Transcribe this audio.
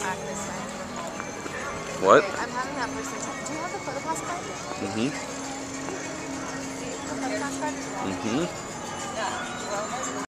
back this time. What? Okay, I'm having that person. Do you have the photopass card? Mm-hmm. The photopass card as well? Mm-hmm.